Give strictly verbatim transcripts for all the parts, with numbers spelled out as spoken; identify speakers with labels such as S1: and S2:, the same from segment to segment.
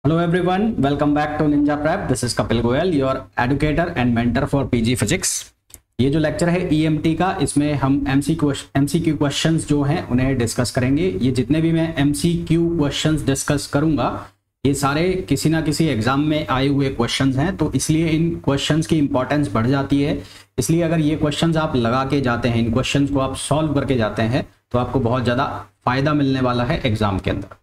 S1: Hello everyone, welcome back to Ninja Prep. This is Kapil Goyal, your educator and mentor for P G Physics. ये जो lecture है E M T का, इसमें हम M C Q M C Q questions जो हैं उन्हें discuss करेंगे। ये जितने भी मैं M C Q questions discuss करूंगा ये सारे किसी ना किसी एग्जाम में आए हुए क्वेश्चंस हैं, तो इसलिए इन क्वेश्चंस की इंपॉर्टेंस बढ़ जाती है। इसलिए अगर ये क्वेश्चंस आप लगा के जाते हैं, इन क्वेश्चंस को आप सॉल्व करके जाते हैं, तो आपको बहुत ज़्यादा फायदा मिलने वाला है एग्जाम के अंदर।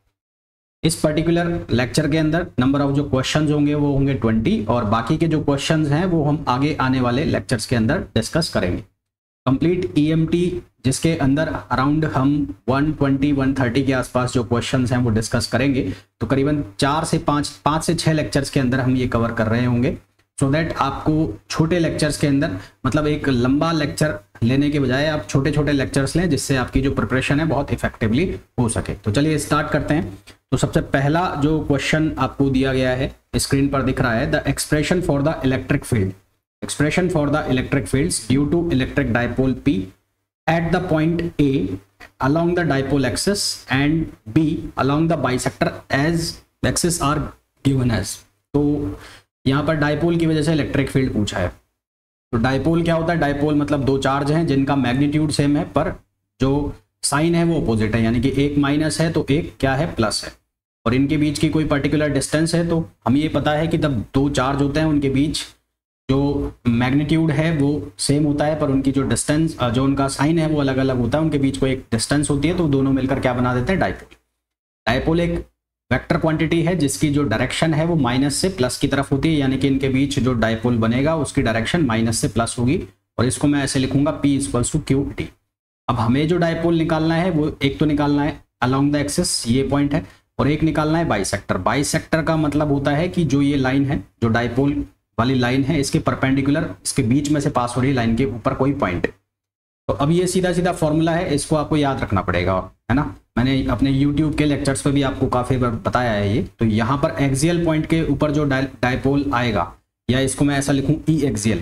S1: इस पर्टिकुलर लेक्चर के अंदर नंबर ऑफ जो क्वेश्चंस होंगे वो होंगे ट्वेंटी, और बाकी के जो क्वेश्चंस हैं वो हम आगे आने वाले लेक्चर्स के अंदर डिस्कस करेंगे। कंप्लीट E M T जिसके अंदर अराउंड हम वन ट्वेंटी वन थर्टी के आसपास जो क्वेश्चंस हैं वो डिस्कस करेंगे, तो करीबन चार से पाँच पाँच से छः लेक्चर्स के अंदर हम ये कवर कर रहे होंगे, सो so दैट आपको छोटे लेक्चर्स के अंदर, मतलब एक लंबा लेक्चर लेने के बजाय आप छोटे छोटे लेक्चर्स लें, जिससे आपकी जो प्रिपरेशन है बहुत इफेक्टिवली हो सके। तो चलिए स्टार्ट करते हैं। तो सबसे पहला जो क्वेश्चन आपको दिया गया है, स्क्रीन पर दिख रहा है, the expression for the electric field expression for the electric fields due to electric dipole P at the point A along the dipole axis and B along the bisector as axis are given as। तो यहाँ पर dipole की वजह से electric field पूछा है। तो dipole क्या होता है? डाइपोल मतलब दो चार्ज हैं जिनका मैग्नीट्यूड सेम है, पर जो साइन है वो अपोजिट है, यानी कि एक माइनस है तो एक क्या है, प्लस है, और इनके बीच की कोई पर्टिकुलर डिस्टेंस है। तो हमें ये पता है कि जब दो चार्ज होते हैं उनके बीच जो मैग्नीट्यूड है वो सेम होता है, पर उनकी जो डिस्टेंस, जो उनका साइन है वो अलग अलग होता है, उनके बीच कोई एक डिस्टेंस होती है, तो दोनों मिलकर क्या बना देते हैं, डाइपोल। डाइपोल एक वेक्टर क्वांटिटी है जिसकी जो डायरेक्शन है वो माइनस से प्लस की तरफ होती है, यानी कि इनके बीच जो डाइपोल बनेगा उसकी डायरेक्शन माइनस से प्लस होगी, और इसको मैं ऐसे लिखूंगा P equals to q t. अब हमें जो डाइपोल निकालना है वो एक तो निकालना है अलोंग द एक्सिस, ये पॉइंट है, और एक निकालना है बाइसेक्टर। बाइसेक्टर का मतलब होता है कि जो ये लाइन है, जो डाइपोल वाली लाइन है, इसके परपेंडिकुलर, इसके बीच में से पास हो रही लाइन के ऊपर कोई पॉइंट है। तो अब ये सीधा सीधा फॉर्मूला है, इसको आपको याद रखना पड़ेगा, है ना। मैंने अपने यूट्यूब के लेक्चर्स पे भी आपको काफ़ी बार बताया है ये। तो यहाँ पर एक्सियल पॉइंट के ऊपर जो डाइपोल आएगा, या इसको मैं ऐसा लिखूँ ई एक्सियल,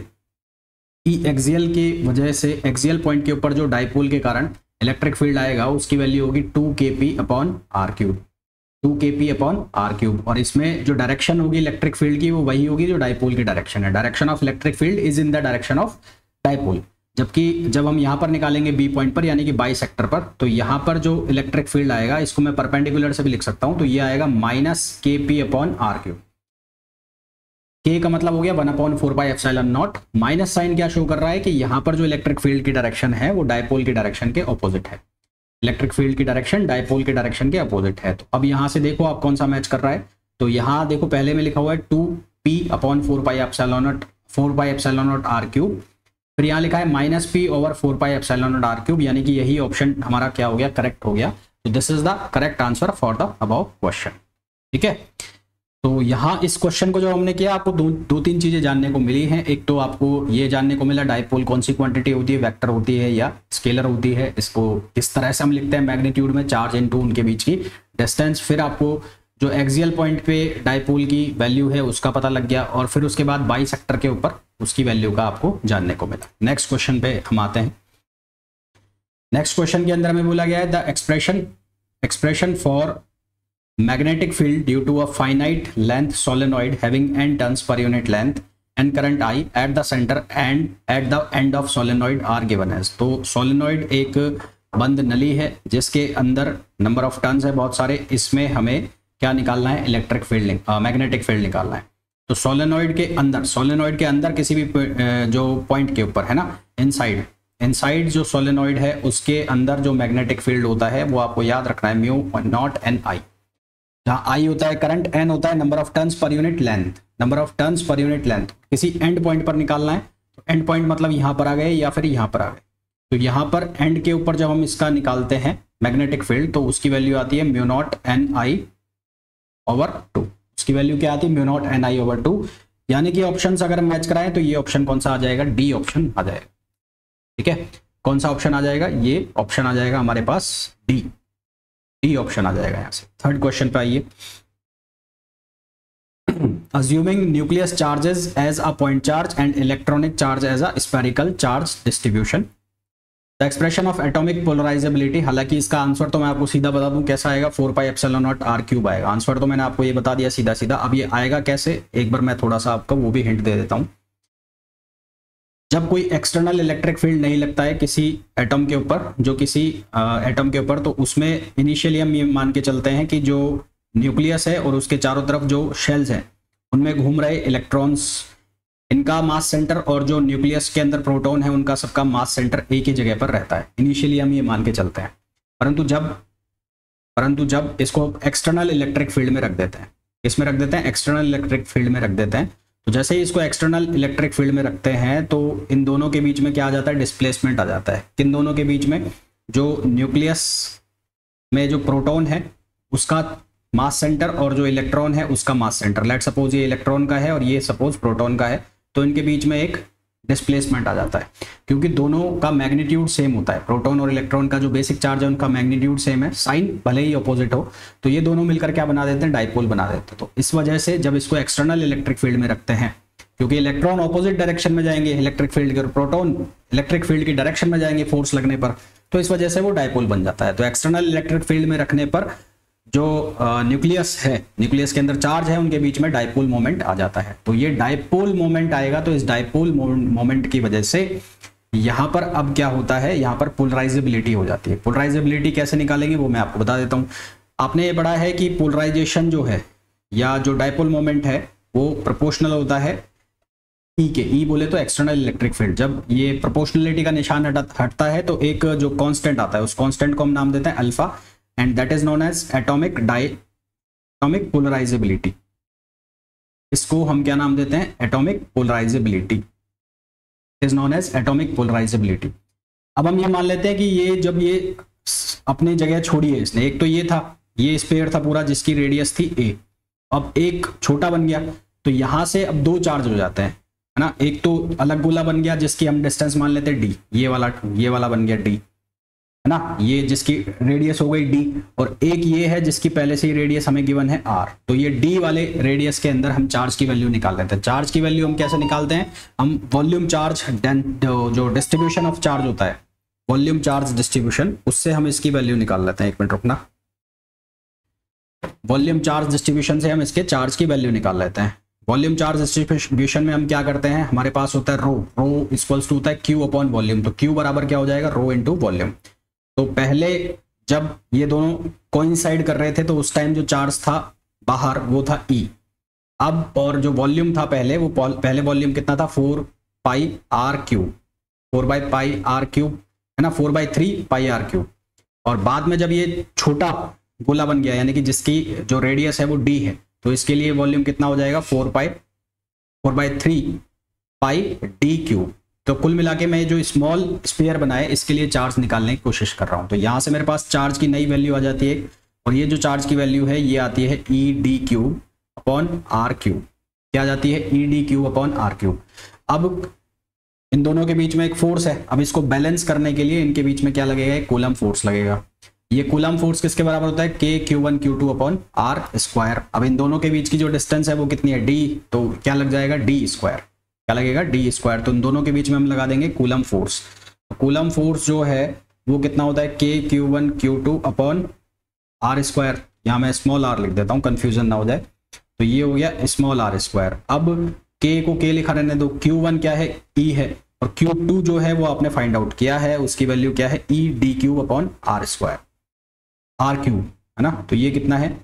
S1: ई एक्सियल की वजह से, एक्सियल पॉइंट के ऊपर जो डाइपोल के कारण इलेक्ट्रिक फील्ड आएगा उसकी वैल्यू होगी two K P upon R cube two K P upon R cube. और इसमें जो डायरेक्शन होगी इलेक्ट्रिक फील्ड की वो वही होगी जो डाइपोल की डायरेक्शन है। Direction of electric field is in the direction of dipole. जबकि जब हम यहाँ पर निकालेंगे बी पॉइंट पर, यानी कि बाई सेक्टर पर, तो यहाँ पर जो इलेक्ट्रिक फील्ड आएगा, इसको मैं परपेंडिकुलर से भी लिख सकता हूँ, तो ये आएगा माइनस के पी अपॉन आर क्यूब। के का मतलब हो गया one upon four by epsilon naught. Minus sign क्या शो कर रहा है कि यहाँ पर जो इलेक्ट्रिक फील्ड की डायरेक्शन है वो डाइपोल की डायरेक्शन के ऑपोजिट है। इलेक्ट्रिक फील्ड की डायरेक्शन डाइपोल के डायरेक्शन के अपोजिट है। तो अब यहाँ से देखो आप कौन सा मैच कर रहा है। तो यहाँ देखो पहले में लिखा हुआ है two P upon four pi epsilon naught four pi epsilon naught R cube, फिर यहाँ लिखा है minus P over four pi epsilon naught R cube, यानी कि यही ऑप्शन हमारा क्या हो गया, करेक्ट हो गया। तो this is the correct answer for the above question. ठीक है, तो यहाँ इस क्वेश्चन को जो हमने किया, आपको दो दो तीन चीजें जानने को मिली हैं। एक तो आपको ये जानने को मिला डाइपोल कौन सी क्वांटिटी होती है, वेक्टर होती है या स्केलर होती है, इसको किस तरह से हम लिखते हैं मैग्नीट्यूड में, चार्ज इनटू उनके बीच की डिस्टेंस। फिर आपको जो एक्सियल पॉइंट पे डाइपोल की वैल्यू है उसका पता लग गया, और फिर उसके बाद बाई सेक्टर के ऊपर उसकी वैल्यू का आपको जानने को मिला। नेक्स्ट क्वेश्चन पे हम आते हैं। नेक्स्ट क्वेश्चन के अंदर हमें बोला गया है the expression expression for magnetic field due to a finite length solenoid having n turns per unit length and current I at the center and at the end of solenoid are given as। तो solenoid एक बंद नली है जिसके अंदर number of turns है बहुत सारे, इसमें हमें क्या निकालना है, इलेक्ट्रिक फील्ड, मैग्नेटिक फील्ड निकालना है। तो सोलेनॉइड के अंदर सोलेनॉइड के अंदर किसी भी जो पॉइंट के ऊपर है ना, इनसाइड इनसाइड जो सोलेनॉइड है उसके अंदर जो मैग्नेटिक फील्ड होता है वो आपको याद रखना है म्यू नॉट एन आई, जहाँ आई होता है करंट, एन होता है number of turns per unit length, number of turns per unit length. किसी एंड पॉइंट पर निकालना है, तो एंड पॉइंट मतलब यहाँ पर आ गए या फिर यहाँ पर आ गए। तो यहाँ पर एंड के ऊपर जब हम इसका निकालते हैं मैग्नेटिक फील्ड, तो उसकी वैल्यू आती है mu naught N I over two. उसकी वैल्यू क्या आती है, mu naught N I over two. यानी कि ऑप्शन अगर मैच कराएं तो ये ऑप्शन कौन सा आ जाएगा, डी ऑप्शन आ जाएगा। ठीक है, कौन सा ऑप्शन आ जाएगा, ये ऑप्शन आ जाएगा हमारे पास डी डी ऑप्शन आ जाएगा। यहाँ से थर्ड क्वेश्चन पे आइए। Assuming nucleus charges as a point charge and electronic charge as a spherical charge distribution, the expression of atomic polarizability, हालांकि इसका आंसर तो मैं आपको सीधा बता दूं कैसा आएगा, four pi epsilon naught R cube आएगा। आंसर तो मैंने आपको ये बता दिया सीधा सीधा। अब ये आएगा कैसे, एक बार मैं थोड़ा सा आपको वो भी हिंट दे देता हूं। जब कोई एक्सटर्नल इलेक्ट्रिक फील्ड नहीं लगता है किसी एटम के ऊपर, जो किसी एटम के ऊपर, तो उसमें इनिशियली हम ये मान के चलते हैं कि जो न्यूक्लियस है और उसके चारों तरफ जो शेल्स हैं उनमें घूम रहे इलेक्ट्रॉन्स, इनका मास सेंटर और जो न्यूक्लियस के अंदर प्रोटॉन है उनका सबका मास सेंटर एक ही जगह पर रहता है। इनिशियली हम ये मान के चलते हैं, परंतु जब परंतु जब इसको एक्सटर्नल इलेक्ट्रिक फील्ड में रख देते हैं, इसमें रख देते हैं एक्सटर्नल इलेक्ट्रिक फील्ड में रख देते हैं, तो जैसे ही इसको एक्सटर्नल इलेक्ट्रिक फील्ड में रखते हैं तो इन दोनों के बीच में क्या आ जाता है, डिस्प्लेसमेंट आ जाता है। किन दोनों के बीच में, जो न्यूक्लियस में जो प्रोटॉन है उसका मास सेंटर और जो इलेक्ट्रॉन है उसका मास सेंटर, लेट सपोज ये इलेक्ट्रॉन का है और ये सपोज प्रोटॉन का है, तो इनके बीच में एक डिस्प्लेसमेंट आ जाता है। क्योंकि दोनों का मैग्नीट्यूड सेम होता है, प्रोटॉन और इलेक्ट्रॉन का जो बेसिक चार्ज है उनका मैग्नीट्यूड सेम है, साइन भले ही अपोजिट हो, तो ये दोनों मिलकर क्या बना देते हैं, डाइपोल बना देते हैं। तो इस वजह से जब इसको एक्सटर्नल इलेक्ट्रिक फील्ड में रखते हैं, क्योंकि इलेक्ट्रॉन ऑपोजिट डायरेक्शन में जाएंगे इलेक्ट्रिक फील्ड के, प्रोटॉन इलेक्ट्रिक फील्ड की डायरेक्शन में जाएंगे फोर्स लगने पर, तो इस वजह से वो डाइपोल बन जाता है। तो एक्सटर्नल इलेक्ट्रिक फील्ड में रखने पर जो न्यूक्लियस है, न्यूक्लियस के अंदर चार्ज है, उनके बीच में डाइपोल मोमेंट आ जाता है। तो ये डाइपोल मोमेंट आएगा, तो इस डाइपोल मोमेंट की वजह से यहां पर अब क्या होता है, यहां पर पोलराइजेबिलिटी हो जाती है। पोलराइजेबिलिटी कैसे निकालेंगे वो मैं आपको बता देता हूं। आपने ये पढ़ा है कि पोलराइजेशन जो है या जो डाइपोल मोमेंट है वो प्रोपोर्शनल होता है ई के, ई बोले तो एक्सटर्नल इलेक्ट्रिक फील्ड। जब ये प्रोपोर्शनलिटी का निशान हटता है तो एक जो कांस्टेंट आता है उस कांस्टेंट को हम नाम देते हैं alpha, and that is known as atomic di atomic polarizability। इसको हम क्या नाम देते हैं, atomic polarizability is known as atomic polarizability। अब हम ये मान लेते हैं कि ये जब ये अपनी जगह छोड़ी है इसने, एक तो ये था, ये स्फीयर था पूरा जिसकी रेडियस थी a, अब एक छोटा बन गया, तो यहां से अब दो चार्ज हो जाते हैं, है ना। एक तो अलग गोला बन गया जिसकी हम डिस्टेंस मान लेते हैं d, ये वाला ये वाला बन गया d, है ना, ये जिसकी रेडियस हो गई d, और एक ये है जिसकी पहले से ही रेडियस हमें गिवन है r। तो ये d वाले रेडियस के अंदर हम चार्ज की वैल्यू निकाल लेते हैं। चार्ज की वैल्यू हम कैसे निकालते हैं, हम वॉल्यूम चार्ज, जो डिस्ट्रीब्यूशन ऑफ चार्ज होता है, वॉल्यूम चार्ज डिस्ट्रीब्यूशन, उससे हम इसकी वैल्यू निकाल लेते हैं। एक मिनट रुकना, वॉल्यूम चार्ज डिस्ट्रीब्यूशन से हम इसके चार्ज की वैल्यू निकाल लेते हैं। वॉल्यूम चार्ज डिस्ट्रीब्यूशन में हम क्या करते हैं, हमारे पास होता है रो, रो इक्वल्स टू होता है क्यू अपॉन वॉल्यूम। तो क्यू बराबर क्या हो जाएगा, रो इनटू वॉल्यूम। तो पहले जब ये दोनों कोइंसाइड कर रहे थे तो उस टाइम जो चार्ज था बाहर वो था E, अब और जो वॉल्यूम था पहले, वो पहले वॉल्यूम कितना था, four pi R cube, four by pi R cube, है ना, four by three pi R cube. और बाद में जब ये छोटा गोला बन गया, यानी कि जिसकी जो रेडियस है वो D है, तो इसके लिए वॉल्यूम कितना हो जाएगा, four pi four by three pi D cube. तो कुल मिला के मैं जो स्मॉल स्फीयर बनाए इसके लिए चार्ज निकालने की कोशिश कर रहा हूं। तो यहां से मेरे पास चार्ज की नई वैल्यू आ जाती है, और ये जो चार्ज की वैल्यू है ये आती है E D cube upon R cube. क्या आ जाती है, E D cube upon R cube. अब इन दोनों के बीच में एक फोर्स है, अब इसको बैलेंस करने के लिए इनके बीच में क्या लगेगा, एक कूलम फोर्स लगेगा। ये कूलम फोर्स किसके बराबर होता है, K Q one Q two upon R square. अब इन दोनों के बीच की जो डिस्टेंस है वो कितनी है, डी, तो क्या लग जाएगा, डी स्क्वायर, क्या लगेगा, डी स्क्वायर। तो इन दोनों के बीच में हम लगा देंगे कूलम फोर्स। तो कूलम फोर्स जो है वो कितना होता है, K Q one Q two upon R square. यहाँ मैं स्मॉल आर लिख देता हूँ, कंफ्यूजन ना हो जाए। तो ये हो गया स्मॉल आर स्क्वायर। अब के को के लिखा रहने दो, क्यू वन क्या है, ई है, और क्यू टू जो है वो आपने फाइंड आउट किया है, उसकी वैल्यू क्या है, E D cube upon R square, R cube, है ना। तो ये कितना है,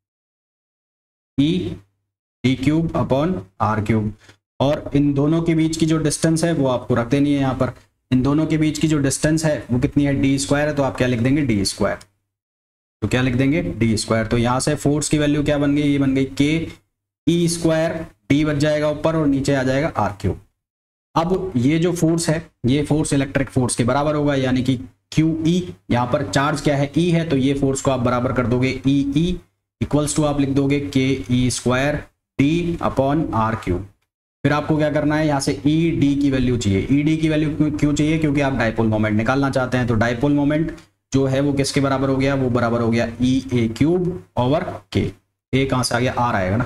S1: E D cube upon R cube. और इन दोनों के बीच की जो डिस्टेंस है वो आपको रख देनी है यहाँ पर। इन दोनों के बीच की जो डिस्टेंस है वो कितनी है, डी स्क्वायर है, तो आप क्या लिख देंगे, डी स्क्वायर। तो क्या लिख देंगे, डी स्क्वायर। तो यहाँ से फोर्स की वैल्यू क्या बन गई, ये बन गई के ई स्क्वायर, डी बच जाएगा ऊपर और नीचे आ जाएगा आर क्यूब। अब ये जो फोर्स है ये फोर्स इलेक्ट्रिक फोर्स के बराबर होगा, यानी कि क्यू ई, यहाँ पर चार्ज क्या है, ई है, तो ये फोर्स को आप बराबर कर दोगे ई ई इक्वल्स टू आप लिख दोगे K E square D upon R cube. फिर आपको क्या करना है, यहाँ से ई डी की वैल्यू चाहिए। ई डी की वैल्यू क्यों चाहिए, क्योंकि आप डाइपोल मोमेंट निकालना चाहते हैं। तो डाइपोल मोमेंट जो है वो किसके बराबर हो गया, वो बराबर हो गया ई ए क्यूब ओवर के। ए कहां से आ गया, आर आएगा ना,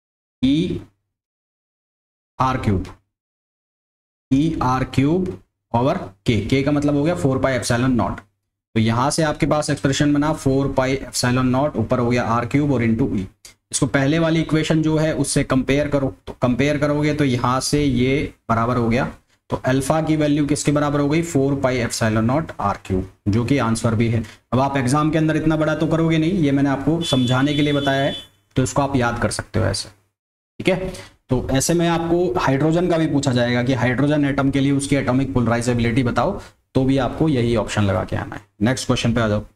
S1: E R cube, E R cube over K, K का मतलब हो गया फोर पाई एप्सिलॉन नॉट। तो यहाँ से आपके पास एक्सप्रेशन बना फोर पाई एप्सिलॉन नॉट, ऊपर हो गया आर क्यूब और इंटू ई। इसको पहले वाली इक्वेशन जो है उससे कंपेयर करो, तो कंपेयर करोगे तो यहाँ से ये बराबर हो गया, तो अल्फा की वैल्यू किसके बराबर हो गई, four pi epsilon naught R cube, जो कि आंसर भी है। अब आप एग्जाम के अंदर इतना बड़ा तो करोगे नहीं, ये मैंने आपको समझाने के लिए बताया है, तो इसको आप याद कर सकते हो ऐसे, ठीक है। तो ऐसे में आपको हाइड्रोजन का भी पूछा जाएगा कि हाइड्रोजन एटम के लिए उसकी एटॉमिक पोलराइजेबिलिटी बताओ, तो भी आपको यही ऑप्शन लगा के आना है। नेक्स्ट क्वेश्चन पे आ जाओ।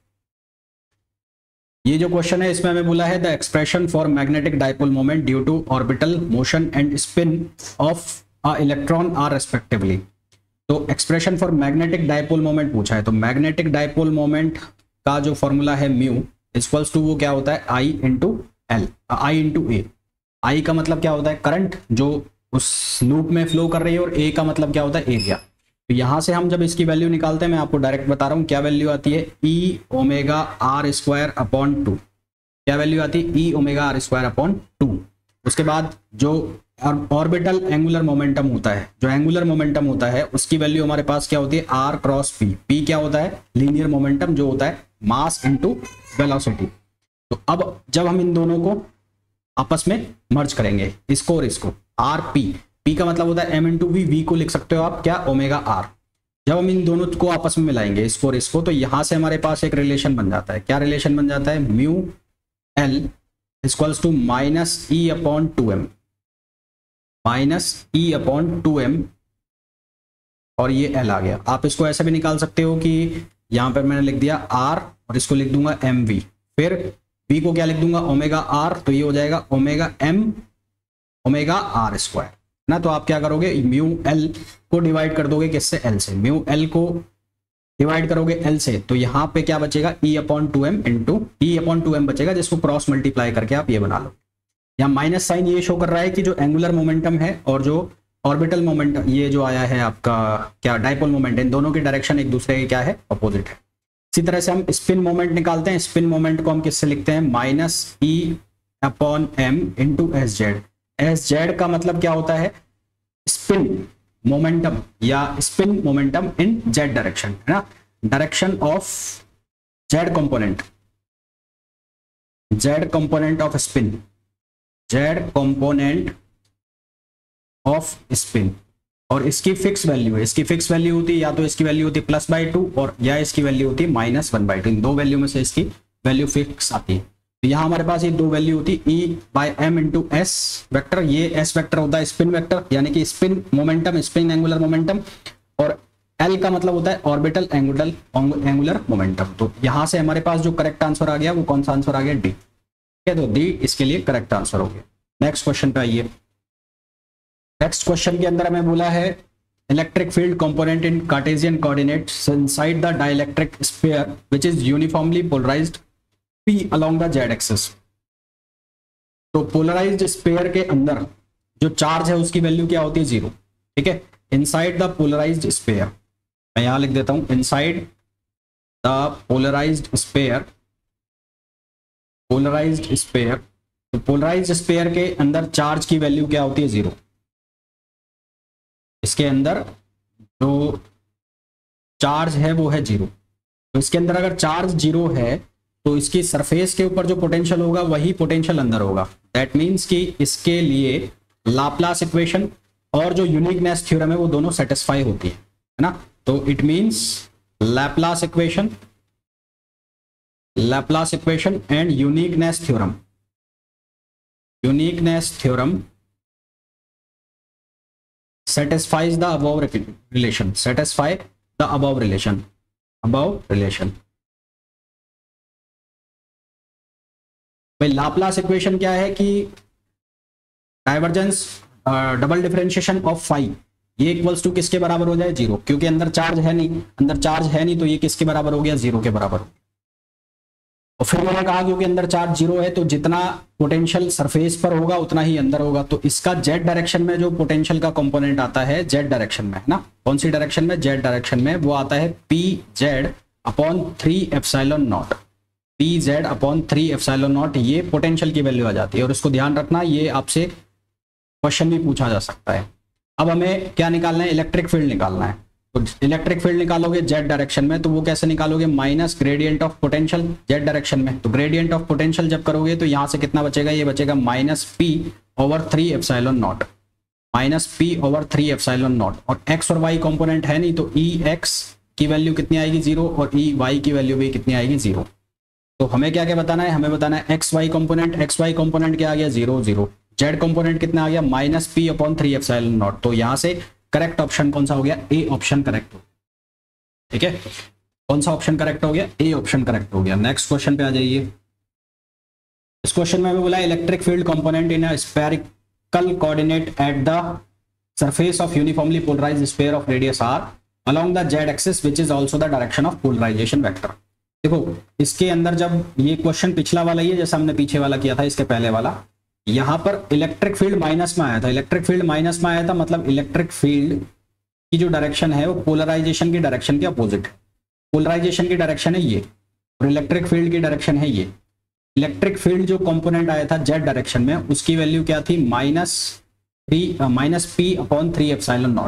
S1: ये जो क्वेश्चन है इसमें हमें बोला है the expression for magnetic dipole moment due to orbital motion and spin of a electron are respectively. तो expression for magnetic dipole moment पूछा है, तो मैग्नेटिक डाइपोल मोमेंट का जो फॉर्मूला है म्यू इक्वल्स टू वो क्या होता है, I into L, I into A. I का मतलब क्या होता है, करंट जो उस लूप में फ्लो कर रही है, और ए का मतलब क्या होता है, एरिया। तो यहां से हम जब इसकी वैल्यू निकालते हैं, मैं आपको डायरेक्ट बता रहा हूं क्या वैल्यू आती है, E omega R square upon two. क्या वैल्यू आती है, E omega R square upon two. उसके बाद जो ऑर्बिटल एंगुलर मोमेंटम होता है, जो एंगुलर मोमेंटम होता है उसकी वैल्यू हमारे पास क्या होती है, आर क्रॉस पी। पी क्या होता है, लीनियर मोमेंटम, जो होता है मास इनटू वेलोसिटी। तो अब जब हम इन दोनों को आपस में मर्ज करेंगे, इसको और इसको, आर पी, पी का मतलब होता है एम इंटू वी, वी को लिख सकते हो आप क्या, ओमेगा आर। जब हम इन दोनों को आपस में मिलाएंगे, इसको और इसको, तो यहां से हमारे पास एक रिलेशन बन जाता है। क्या रिलेशन बन जाता है, mu L equals to minus E upon two M, minus E upon two M, और ये एल आ गया। आप इसको ऐसे भी निकाल सकते हो कि यहां पर मैंने लिख दिया आर और इसको लिख दूंगा एम वी, फिर वी को क्या लिख दूंगा, ओमेगा आर, तो ये हो जाएगा omega M omega R square ना। तो आप क्या करोगे, म्यू एल को डिवाइड कर दोगे किससे, एल से। म्यू एल को डिवाइड करोगे एल से, तो यहाँ पे क्या बचेगा, E upon two M into E upon two M बचेगा, जिसको क्रॉस मल्टीप्लाई करके आप ये बना लो। यहाँ माइनस साइन ये शो कर रहा है कि जो एंगुलर मोमेंटम है और जो ऑर्बिटल मोमेंटम, ये जो आया है आपका क्या डाइपोल मोमेंट, इन दोनों की डायरेक्शन एक दूसरे के क्या है, अपोजिट है। इसी तरह से हम स्पिन मोमेंट निकालते हैं। स्पिन मोमेंट को हम किससे लिखते हैं, minus E upon M into S Z. S Z का मतलब क्या होता है, स्पिन मोमेंटम या spin momentum in Z direction, है ना, direction of Z component, Z component of spin, Z component of spin. और इसकी फिक्स वैल्यू है, इसकी फिक्स वैल्यू होती है या तो इसकी वैल्यू होती है प्लस बाई टू, और या इसकी वैल्यू होती है माइनस वन बाई टू। इन दो वैल्यू में से इसकी वैल्यू फिक्स आती है। तो यहाँ हमारे पास ये दो वैल्यू होती है, E by M into S vector. ये एस वैक्टर होता है स्पिन वैक्टर, यानी कि spin momentum, spin angular momentum, और एल का मतलब होता है ऑर्बिटल एंगुलर एंगुलर मोमेंटम। तो यहाँ से हमारे पास जो करेक्ट आंसर आ गया वो कौन सा आंसर आ गया, डी। ठीक है, तो डी इसके लिए करेक्ट आंसर हो गया। नेक्स्ट क्वेश्चन पे आइए। नेक्स्ट क्वेश्चन के अंदर हमें बोला है electric field component in Cartesian coordinates inside the dielectric sphere which is uniformly polarized P along the Z axis. तो पोलराइज्ड स्फीयर के अंदर जो चार्ज है उसकी वैल्यू क्या होती है, जीरो। ठीक है, इनसाइड द पोलराइज्ड स्फीयर, मैं यहां लिख देता हूं inside the polarized sphere, polarized sphere. तो पोलराइज्ड स्फीयर के अंदर चार्ज की वैल्यू क्या होती है, जीरो। इसके अंदर जो चार्ज है वो है जीरो। तो इसके अंदर अगर चार्ज जीरो है तो इसकी सरफेस के ऊपर जो पोटेंशियल होगा वही पोटेंशियल अंदर होगा। दैट मीन्स कि इसके लिए लाप्लास इक्वेशन और जो यूनिकनेस थ्योरम है वो दोनों सेटिस्फाई होती है, है ना। तो it means Laplace equation, Laplace equation and uniqueness theorem, uniqueness theorem satisfies the above relation, satisfy the above relation, above relation। भाई लाप्लास इक्वेशन क्या है कि divergence double differentiation of phi, ये इक्वल्स टू किसके बराबर हो जाए, जीरो। क्योंकि अंदर चार्ज है नहीं, अंदर चार्ज है नहीं तो ये किसके बराबर हो गया, जीरो के बराबर हो गया। और फिर मैंने कहा क्योंकि अंदर चार्ज जीरो है तो जितना पोटेंशियल सरफेस पर होगा उतना ही अंदर होगा। तो इसका जेड डायरेक्शन में जो पोटेंशियल का कंपोनेंट आता है जेड डायरेक्शन में, है ना, कौन सी डायरेक्शन में, जेड डायरेक्शन में, वो आता है P Z upon three epsilon naught, P Z upon three epsilon naught. ये पोटेंशियल की वैल्यू आ जाती है। और इसको ध्यान रखना, ये आपसे क्वेश्चन भी पूछा जा सकता है। अब हमें क्या निकालना है, इलेक्ट्रिक फील्ड निकालना है। तो इलेक्ट्रिक फील्ड निकालोगे जेड डायरेक्शन में, तो वो कैसे निकालोगे, minus gradient of potential Z direction में। तो ग्रेडियंट ऑफ पोटेंशियल जब करोगे तो यहाँ से कितना बचेगा, ये बचेगा minus P over three epsilon naught, minus P over three epsilon naught. और एक्स और वाई कंपोनेंट है नहीं, तो ई एक्स की वैल्यू कितनी आएगी, जीरो, और ई वाई की वैल्यू भी कितनी आएगी, जीरो। तो हमें क्या क्या बताना है, हमें बताना है X Y component, X Y component क्या आ गया, जीरो जीरो। जेड कंपोनेंट कितना आ गया, minus P upon three epsilon naught. तो यहाँ से करेक्ट ऑप्शन कौन सा हो गया, ए ऑप्शन करेक्ट हो, ठीक है। कौन सा ऑप्शन करेक्ट हो गया, ए ऑप्शन करेक्ट हो गया। नेक्स्ट क्वेश्चन पे आ जाइए। इस क्वेश्चन में हमें बोला electric field component in a spherical coordinate at the surface of uniformly polarized sphere of radius R along the Z axis which is also the direction of polarization vector. देखो इसके अंदर जब ये क्वेश्चन पिछला वाला ही है जैसा हमने पीछे वाला किया था, इसके पहले वाला, यहां पर इलेक्ट्रिक फील्ड माइनस में आया था, इलेक्ट्रिक फील्ड माइनस में आया था, मतलब इलेक्ट्रिक फील्ड की जो डायरेक्शन है वो पोलराइजेशन की डायरेक्शन के अपोजिट है। पोलराइजेशन की डायरेक्शन है ये, और इलेक्ट्रिक फील्ड की डायरेक्शन है ये। इलेक्ट्रिक फील्ड जो कंपोनेंट आया था जेड डायरेक्शन में, उसकी वैल्यू क्या थी, minus three minus P upon three epsilon naught.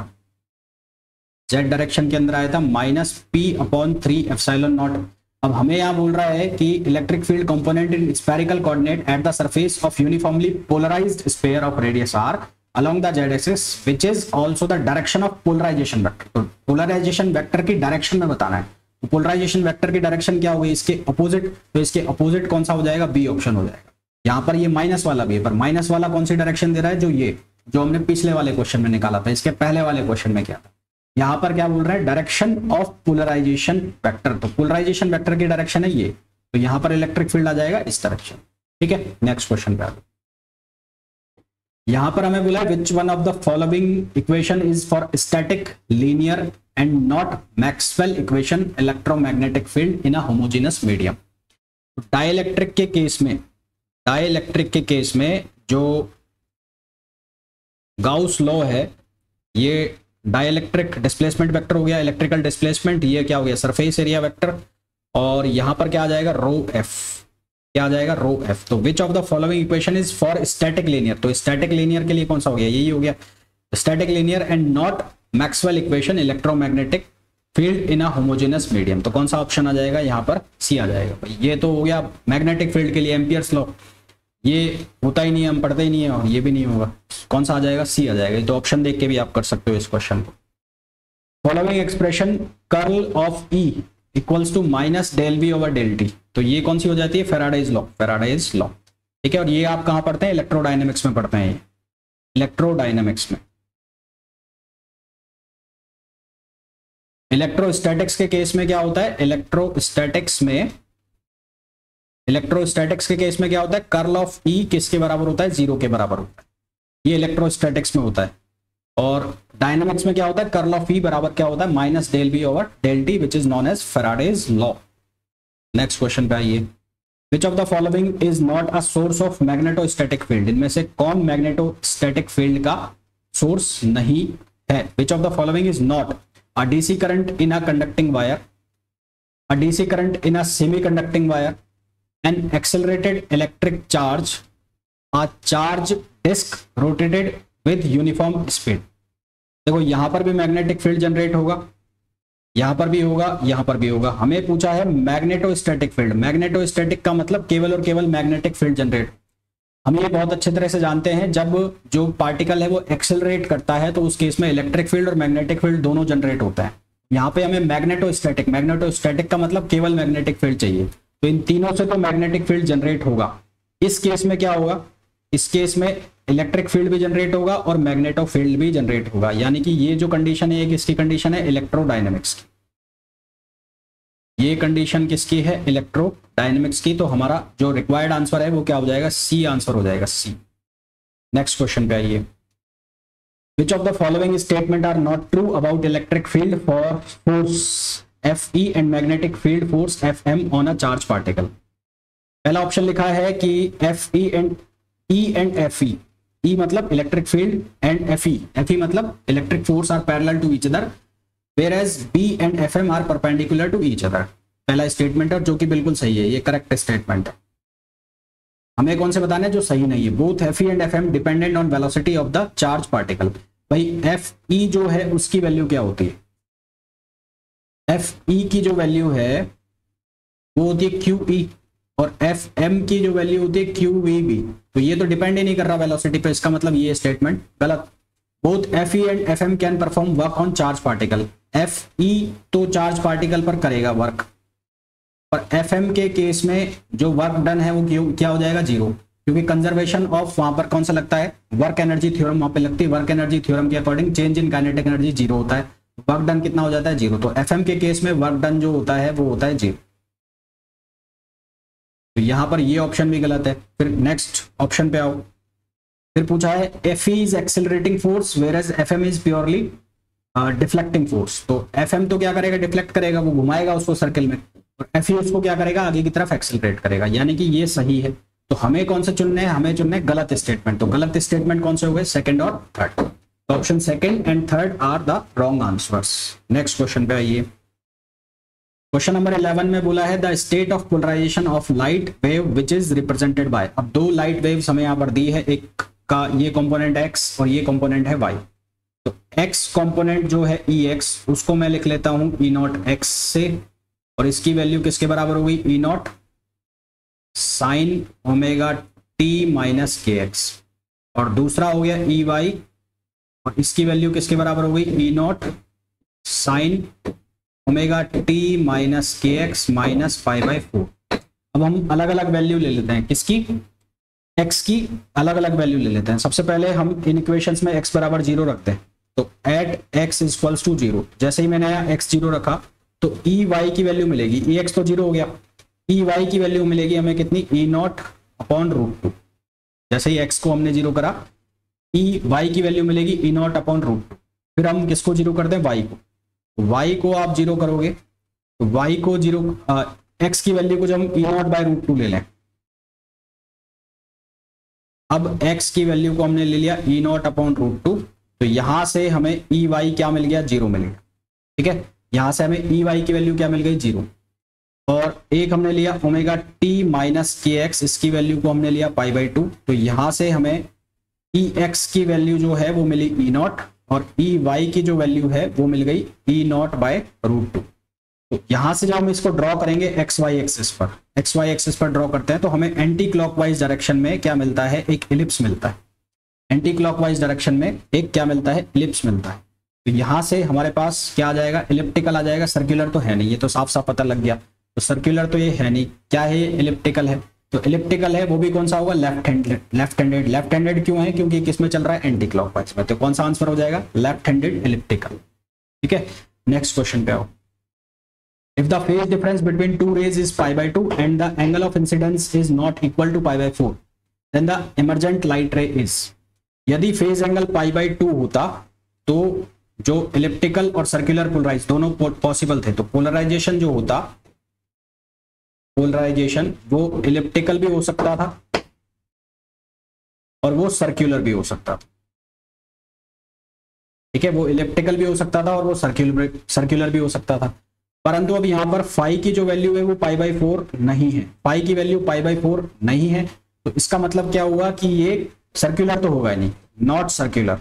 S1: Z direction के अंदर आया था minus P upon three epsilon naught. अब हमें यहाँ बोल रहा है कि electric field component in spherical coordinate at the surface of uniformly polarized sphere of radius R along the z axis which is also the direction of polarization vector। तो polarization vector की direction में बताना है। तो polarization vector की direction क्या होगी, इसके अपोजिट। तो इसके अपोजिट कौन सा हो जाएगा, बी ऑप्शन हो जाएगा। यहाँ पर ये माइनस वाला भी है, पर माइनस वाला कौन सी डायरेक्शन दे रहा है, जो ये जो हमने पिछले वाले क्वेश्चन में निकाला था, इसके पहले वाले क्वेश्चन में क्या था। यहाँ पर क्या बोल रहा है, डायरेक्शन ऑफ पोलराइजेशन वेक्टर। तो पोलराइजेशन वेक्टर की डायरेक्शन है ये, तो यहाँ पर इलेक्ट्रिक फील्ड आ जाएगा इस डायरेक्शन, ठीक है। नेक्स्ट क्वेश्चन पे आ गए। यहां पर हमें बोला which one of the following equation is for static linear and not Maxwell equation electromagnetic field in a homogeneous medium. Dielectric के केस में डाइलेक्ट्रिक के केस में जो गाउस लॉ है, ये डाइलेक्ट्रिक डिस्प्लेसमेंट वेक्टर हो गया, इलेक्ट्रिकल डिस्प्लेसमेंट, ये क्या हो गया, सरफेस एरिया वेक्टर, और यहां पर क्या आ जाएगा, रो एफ, क्या आ जाएगा, रो एफ। तो which of the following equation is for static linear. तो स्टैटिक लीनियर के लिए कौन सा हो गया, यही हो गया, static linear and not Maxwell equation electromagnetic field in a homogeneous medium. तो कौन सा ऑप्शन आ जाएगा, यहाँ पर सी आ जाएगा। ये तो हो गया मैग्नेटिक फील्ड के लिए एम्पियर्स लॉ, ये होता ही नहीं है, हम पढ़ते ही नहीं है, और ये भी नहीं होगा। कौन सा आ जाएगा, सी आ जाएगा। तो ऑप्शन देख के भी आप कर सकते हो इस क्वेश्चन को। Following expression curl of E equals to minus del V over del T. तो ये कौन सी हो जाती है, फैराडेज लॉ, फैराडेज लॉ, ठीक है। और ये आप कहां पढ़ते हैं, इलेक्ट्रोडायनेमिक्स में पढ़ते हैं, ये इलेक्ट्रोडायनेमिक्स में। इलेक्ट्रोस्टैटिक्स के केस में क्या होता है, इलेक्ट्रोस्टैटिक्स में इलेक्ट्रोस्टैटिक्स के केस में क्या होता है, कर्ल ऑफ ई किसके बराबर होता है, जीरो के बराबर होता है, ये इलेक्ट्रोस्टैटिक्स में होता है। और डायनामिक्स में क्या होता है, कर्ल ऑफ ई बराबर क्या होता है, minus del V over del T which is known as Faraday's law. Next question पे आइए। Which of the following is not a source of magnetostatic field. इनमें से कौन मैग्नेटोस्टैटिक फील्ड का सोर्स नहीं है। Which of the following is not a DC current in a conducting wire, a DC current in a semi conducting wire, an accelerated electric charge, a charge disc rotated with uniform speed. देखो यहां पर भी magnetic field generate होगा, यहां पर भी होगा, यहां पर भी होगा। हमें पूछा है मैग्नेटोस्टैटिक फील्ड। मैग्नेटोस्टैटिक का मतलब केवल और केवल मैग्नेटिक फील्ड जनरेट। हम ये बहुत अच्छे तरह से जानते हैं, जब जो पार्टिकल है वो एक्सेलरेट करता है तो उस केस में इलेक्ट्रिक फील्ड और मैग्नेटिक फील्ड दोनों जनरेट होता है। यहाँ पे हमें मैग्नेटोस्टैटिक, मैग्नेटोस्टैटिक का मतलब केवल मैग्नेटिक फील्ड चाहिए, तो इन तीनों से तो मैग्नेटिक फील्ड जनरेट होगा। इस केस में क्या होगा, इस केस में इलेक्ट्रिक फील्ड भी जनरेट होगा और मैग्नेटो फील्ड भी जनरेट होगा। यानी कि ये जो कंडीशन है, ये किसकी कंडीशन है, इलेक्ट्रोडायनेमिक्स की। ये कंडीशन किसकी है, इलेक्ट्रोडायनेमिक्स की। तो हमारा जो रिक्वायर्ड आंसर है वो क्या हो जाएगा, सी आंसर हो जाएगा, सी। नेक्स्ट क्वेश्चन पे आइए। Which of the following statement are not true about electric field for force F E and magnetic field force F M on a charge particle. पहला ऑप्शन लिखा है कि F E and E and F E, E मतलब electric field and F E, F E मतलब electric force are parallel to each other whereas B and F M are perpendicular to each other। पहला statement है जो कि बिल्कुल सही है, ये करेक्ट स्टेटमेंट है। हमें कौन से बताना है जो सही नहीं है। Both F E and F M dependent on velocity of the charge particle. भाई F E जो है उसकी वैल्यू क्या होती है, एफ ई की जो वैल्यू है वो होती है क्यू ई, और एफ एम की जो वैल्यू होती है क्यू वी बी। तो ये तो डिपेंड ही नहीं कर रहा वेलोसिटी पे, इसका मतलब ये स्टेटमेंट गलत। Both F E and F M can perform work on charge particle. F E तो चार्ज पार्टिकल पर करेगा वर्क, पर एफ एम के केस में जो वर्क डन है वो क्यों क्या हो जाएगा, जीरो, क्योंकि कंजर्वेशन ऑफ वहां पर कौन सा लगता है, वर्क एनर्जी थ्योरम वहां पे लगती है। वर्क एनर्जी थ्योरम के according change in kinetic energy zero होता है, वर्क डन कितना हो जाता है, जीरो। तो एफ एम के केस में वर्क डन जो होता है वो होता है जीरो। तो यहां पर ये ऑप्शन भी गलत है। फिर नेक्स्ट ऑप्शन पे आओ। फिर पूछा है F E is accelerating force whereas F M is purely deflecting force. तो एफ एम तो क्या करेगा, डिफ्लेक्ट करेगा, वो घुमाएगा उसको सर्किल में, और एफ ई उसको क्या करेगा, आगे की तरफ एक्सेलरेट करेगा, यानी कि ये सही है। तो हमें कौन सा चुनने हैं, हमें चुनने गलत स्टेटमेंट। तो गलत स्टेटमेंट कौन से हो गए, सेकंड और थर्ड। तो option second and third are the wrong answers. Next question पे आइए। क्वेश्चन नंबर इलेवन में बोला है the state of polarization of light wave which is represented by. अब दो लाइट वेव्स हमें यहाँ पर दी है, एक का ये कंपोनेंट एक्स और ये कंपोनेंट है वाई। तो एक्स कंपोनेंट जो है ई एक्स, उसको मैं लिख लेता हूं ई नॉट एक्स से, और इसकी वैल्यू किसके बराबर हो गई, E naught sine omega T minus K X. और दूसरा हो गया ई वाई, और इसकी वैल्यू किसके बराबर हो गई, E naught sine omega T minus K X minus five by four. अब हम अलग अलग वैल्यू ले लेते हैं, किसकी, एक्स की अलग अलग वैल्यू ले लेते हैं। सबसे पहले हम इन इक्वेशंस में एक्स बराबर जीरो रखते हैं। तो at X is equals to zero, जैसे ही मैंने यहाँ एक्स जीरो रखा तो ई वाई की वैल्यू मिलेगी, ई एक्स तो जीरो हो गया, ई वाई की वैल्यू मिलेगी हमें कितनी, E naught upon root two. जैसे ही एक्स को हमने जीरो करा, ई वाई की वैल्यू मिलेगी E naught upon root two. फिर हम किसको जीरो करते हैं, वाई को। वाई को आप जीरो करोगे तो वाई को जीरो, एक्स की वैल्यू को जब हम E naught by root two ले लें, अब एक्स की वैल्यू को हमने ले लिया E naught upon root two, तो यहां से हमें ई वाई क्या मिल गया, जीरो मिल गया। ठीक है, यहां से हमें ई वाई की वैल्यू क्या मिल गई, जीरो। और एक हमने लिया omega T minus K X, इसकी वैल्यू को हमने लिया पाई बाई टू, तो यहां से हमें ई एक्स की वैल्यू जो है वो मिली ई नॉट, और ई वाई की जो वैल्यू है वो मिल गई E naught by root two. तो यहां से जब हम इसको ड्रॉ करेंगे एक्स वाई एक्सिस पर, एक्स वाई एक्सिस पर ड्रॉ करते हैं तो हमें एंटी क्लॉकवाइज डायरेक्शन में क्या मिलता है, एक इलिप्स मिलता है। एंटी क्लॉकवाइज डायरेक्शन में एक क्या मिलता है, इलिप्स मिलता है। तो यहां से हमारे पास क्या आ जाएगा, इलिप्टिकल आ जाएगा, सर्कुलर तो है नहीं, ये तो साफ साफ पता लग गया। तो सर्कुलर तो ये है नहीं, क्या है, ये इलिप्टिकल है। तो इलिप्टिकल है, वो भी कौन सा होगा, left handed. Left handed left handed क्यों है, क्योंकि किस में चल रहा है, एंटी क्लॉकवाइज में। तो कौन सा आंसर हो जाएगा, लेफ्ट हैंडेड इलिप्टिकल। ठीक है, नेक्स्ट क्वेश्चन पे आओ। If the phase difference between two rays is pi by two and the angle of incidence is not equal to pi by four, then the emergent light ray is। यदि phase angle pi by two होता तो जो elliptical और circular polarise दोनों possible थे, तो polarisation जो होता, पोलराइजेशन वो इलिप्टिकल भी हो सकता था और वो सर्कुलर भी हो सकता था। ठीक है, वो इलिप्टिकल भी हो सकता था और वो सर्कुलर सर्कुलर भी हो सकता था। परंतु अब यहां पर फाई की जो वैल्यू है वो पाई बाई फोर नहीं है, फाई की वैल्यू पाई बाई फोर नहीं है। तो इसका मतलब क्या हुआ कि ये सर्कुलर तो होगा ही नहीं, नॉट सर्कुलर।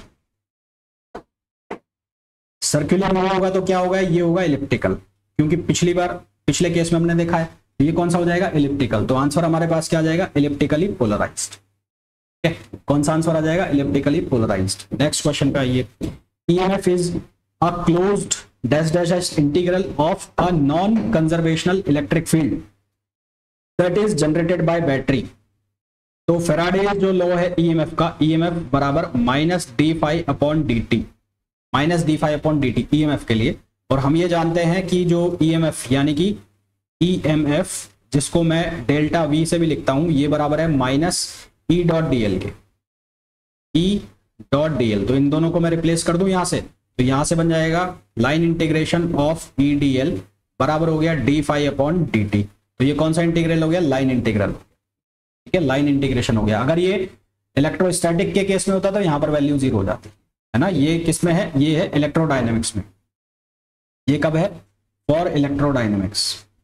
S1: सर्कुलर नहीं होगा तो क्या होगा, ये होगा इलिप्टिकल, क्योंकि पिछली बार पिछले केस में हमने देखा है। तो ये कौन सा हो जाएगा, इलिप्टिकल। तो आंसर हमारे पास क्या आ जाएगा, इलिप्टिकली पोलराइज्ड। ठीक है, कौन सा आंसर आ जाएगा, इलिप्टिकली पोलराइज्ड। नेक्स्ट क्वेश्चन पे आइए। EMF is a closed dash dash dash integral of a non-conservational electric field that is generated by battery। तो फेराडे जो लॉ है ईएमएफ का, ईएमएफ बराबर minus D phi upon D T, minus D phi upon D T EMF के लिए। और हम ये जानते हैं कि जो ईएमएफ यानी कि ईएमएफ जिसको मैं डेल्टा वी से भी लिखता हूं, ये बराबर है minus E dot D L के, ई डॉट डी एल। तो इन दोनों को मैं रिप्लेस कर दूं यहां से, तो यहां से बन जाएगा line integration of E D L बराबर हो गया D phi upon D T. तो ये कौन सा इंटीग्रल हो गया, लाइन इंटीग्रल। ठीक है, लाइन इंटीग्रेशन हो गया। अगर ये इलेक्ट्रोस्टैटिक के केस में होता तो यहां पर वैल्यू जीरो हो जाती है ना। ये किस में है, ये है इलेक्ट्रोडायनेमिक्स में। ये कब है, फॉर इलेक्ट्रोडायनेमिक्स,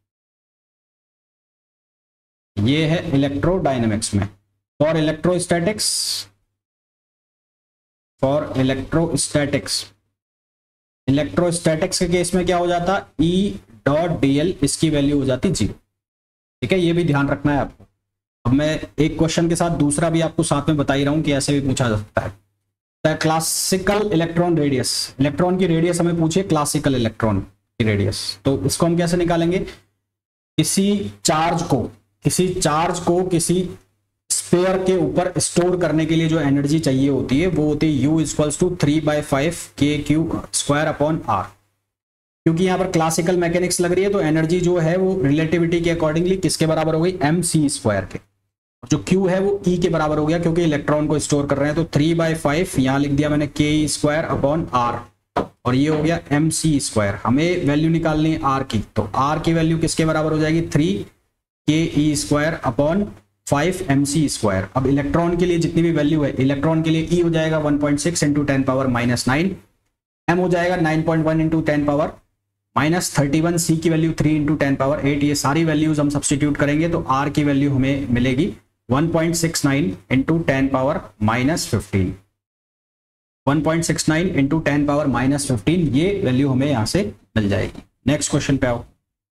S1: ये है इलेक्ट्रोडायनेमिक्स में। For electrostatics, for electrostatics electrostatics के केस में क्या हो जाता, ई डॉट डी एल इसकी वैल्यू हो जाती जीरो। ठीक है, ये भी ध्यान रखना है आपको। अब मैं एक क्वेश्चन के साथ दूसरा भी आपको साथ में बता ही रहा हूं कि ऐसे भी पूछा जा सकता है। क्लासिकल इलेक्ट्रॉन रेडियस, इलेक्ट्रॉन की रेडियस हमें पूछिए क्लासिकल इलेक्ट्रॉन की रेडियस, तो इसको हम कैसे निकालेंगे? किसी चार्ज को किसी चार्ज को किसी स्फीयर के ऊपर स्टोर करने के लिए जो एनर्जी चाहिए होती है वो होती है U equals to three by five K Q square upon R. क्योंकि यहाँ पर क्लासिकल मैकेनिक्स लग रही है तो एनर्जी जो है वो रिलेटिविटी के अकॉर्डिंगली किसके बराबर हो गई, एम सी स्क्वायर के। जो Q है वो E के बराबर हो गया क्योंकि इलेक्ट्रॉन को स्टोर कर रहे हैं, तो थ्री बाई फाइव यहाँ लिख दिया मैंने के स्क्वायर अपॉन आर, और ये हो गया एम सी स्क्वायर। हमें वैल्यू निकालनी है आर की, तो आर की वैल्यू किसके बराबर हो जाएगी, three K E square upon five M C square. अब इलेक्ट्रॉन के लिए जितनी भी वैल्यू है, इलेक्ट्रॉन के लिए ई हो जाएगा one point six into ten power minus nine, M हो जाएगा nine point one into ten power minus thirty one, C की value three into ten power eight. ये सारी वैल्यूज हम सब्सटीट्यूट करेंगे तो आर की वैल्यू हमें मिलेगी one point six nine into ten power minus fifteen, one point six nine into ten power minus fifteen, ये वैल्यू हमें यहां से मिल जाएगी। नेक्स्ट क्वेश्चन पे आओ।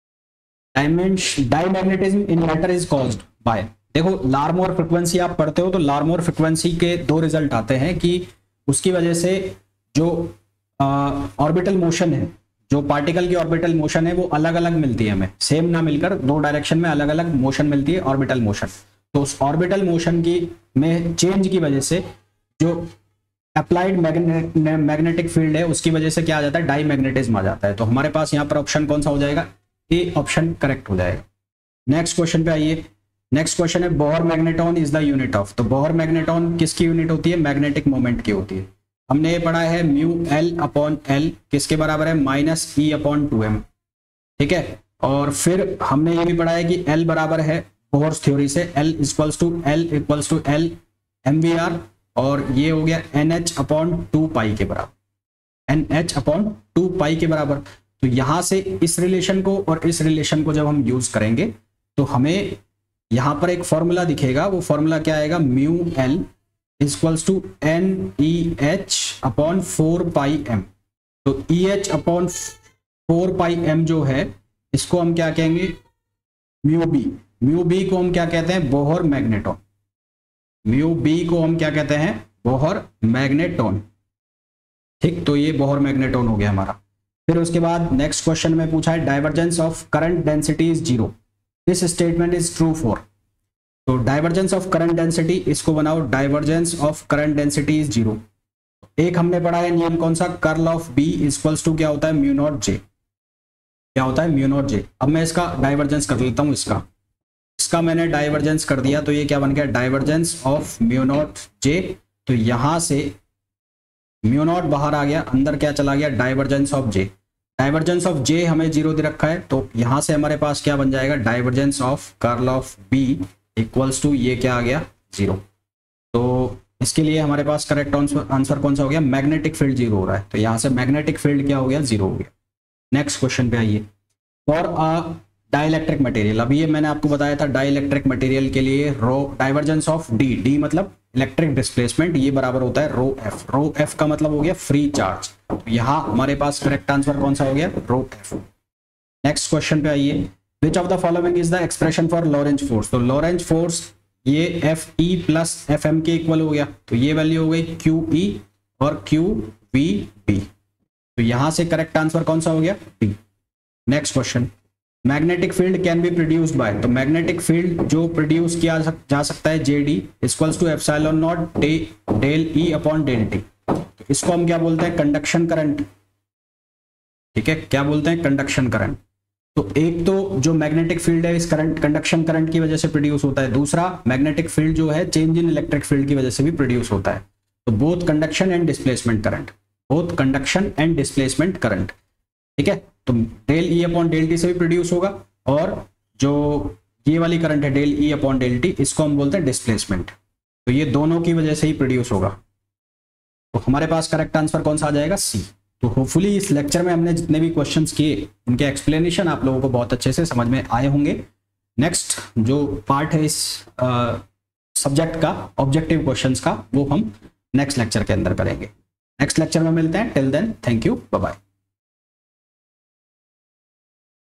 S1: Diamagnetism in matter is caused by, देखो लार्मोर फ्रीक्वेंसी आप पढ़ते हो तो लार्मोर फ्रीक्वेंसी के दो रिजल्ट आते हैं कि उसकी वजह से जो ऑर्बिटल मोशन है, जो पार्टिकल की ऑर्बिटल मोशन है वो अलग अलग मिलती है हमें, सेम ना मिलकर दो डायरेक्शन में अलग अलग मोशन मिलती है ऑर्बिटल मोशन। तो उस ऑर्बिटल मोशन की में चेंज की वजह से जो अप्लाइड मैग्नेटिक फील्ड है उसकी वजह से क्या आ जाता है, डाईमैग्नेटिज्म आ जाता है। तो हमारे पास यहाँ पर ऑप्शन कौन सा हो जाएगा, ए ऑप्शन करेक्ट हो जाएगा। नेक्स्ट क्वेश्चन पे आइए। नेक्स्ट क्वेश्चन है Bohr magneton is the unit of, तो बोहर मैग्नेटॉन किसकी यूनिट होती है, मैग्नेटिक मोमेंट की होती है। हमने ये पढ़ा है म्यू एल अपॉन एल किसके बराबर है, minus E upon two M. ठीक है, और फिर हमने ये भी पढ़ा है कि एल बराबर है बोहर्स थ्योरी से L equals to L equals to L M V R, और ये हो गया N H upon two pi के बराबर, N H upon two pi के बराबर। तो यहां से इस रिलेशन को और इस रिलेशन को जब हम यूज करेंगे तो हमें यहां पर एक फॉर्मूला दिखेगा, वो फॉर्मूला क्या आएगा, mu L equals to N E H upon four pi M. तो E H upon four pi M जो है इसको हम क्या कहेंगे, म्यू बी। म्यू बी को हम क्या कहते हैं, बोहर मैग्नेटॉन। म्यू बी को हम क्या कहते हैं, बोहर मैग्नेटॉन। ठीक, तो ये बोहर मैग्नेटॉन हो गया हमारा। फिर उसके बाद नेक्स्ट क्वेश्चन में पूछा है divergence of current density is zero, this statement is true for. तो डाइवर्जेंस ऑफ करंट डेंसिटी, इसको बनाओ divergence of current density is zero. एक हमने पढ़ा है नियम कौन सा, curl of B equals to क्या होता है, म्यू नॉट जे। क्या होता है, म्यू नॉट जे। अब मैं इसका डाइवर्जेंस कर लेता हूं, इसका इसका मैंने डाइवर्जेंस कर दिया तो ये क्या बन गया, divergence of mu naught J. तो यहां से म्यू नॉट बाहर आ गया, अंदर क्या चला गया, divergence of J. Divergence of J हमें जीरो दे रखा है तो यहां से हमारे पास क्या बन जाएगा, divergence of curl of B equals to ये क्या आ गया, जीरो। तो इसके लिए हमारे पास करेक्ट आंसर कौन सा हो गया, मैग्नेटिक फील्ड जीरो हो रहा है, तो यहां से मैग्नेटिक फील्ड क्या हो गया, जीरो हो गया। नेक्स्ट क्वेश्चन पे आइए। फॉर अ डाइलेक्ट्रिक मटेरियल, अभी ये मैंने आपको बताया था डाइलेक्ट्रिक मटेरियल के लिए rho divergence of D, D मतलब इलेक्ट्रिक डिस्प्लेसमेंट, ये बराबर होता है रो एफ। रो एफ का मतलब हो गया फ्री चार्ज, तो यहाँ हमारे पास करेक्ट आंसर कौन सा हो गया, रो एफ। नेक्स्ट क्वेश्चन पे आइए। Which of the following is the expression for Lorentz force, तो लॉरेंज फोर्स ये F E plus F M के इक्वल हो गया, तो ये वैल्यू हो गई क्यू ई और क्यू वी बी, तो यहां से करेक्ट आंसर कौन सा हो गया, B. Next question, magnetic field can be produced by, तो मैग्नेटिक फील्ड जो प्रोड्यूस किया जा सकता है J D equals to epsilon naught del E upon del T. तो इसको हम क्या बोलते हैं, कंडक्शन करंट। ठीक है, क्या बोलते हैं, कंडक्शन करंट। तो एक तो जो मैग्नेटिक फील्ड है इस करंट कंडक्शन करंट की वजह से प्रोड्यूस होता है, दूसरा मैग्नेटिक फील्ड जो है चेंज इन इलेक्ट्रिक फील्ड की वजह से भी प्रोड्यूस होता है। तो both conduction and displacement current, both conduction and displacement current. ठीक है, तो del E upon del T से भी प्रोड्यूस होगा, और जो ये वाली करंट है del E upon del T, इसको हम बोलते हैं डिस्प्लेसमेंट। तो ये दोनों की वजह से ही प्रोड्यूस होगा, तो हमारे पास करेक्ट आंसर कौन सा आ जाएगा, सी। तो होपफुली इस लेक्चर में हमने जितने भी क्वेश्चंस किए उनके एक्सप्लेनेशन आप लोगों को बहुत अच्छे से समझ में आए होंगे। नेक्स्ट जो पार्ट है इस सब्जेक्ट का, ऑब्जेक्टिव क्वेश्चंस का, वो हम नेक्स्ट लेक्चर के अंदर करेंगे। नेक्स्ट लेक्चर में मिलते हैं, till then thank you, bye bye.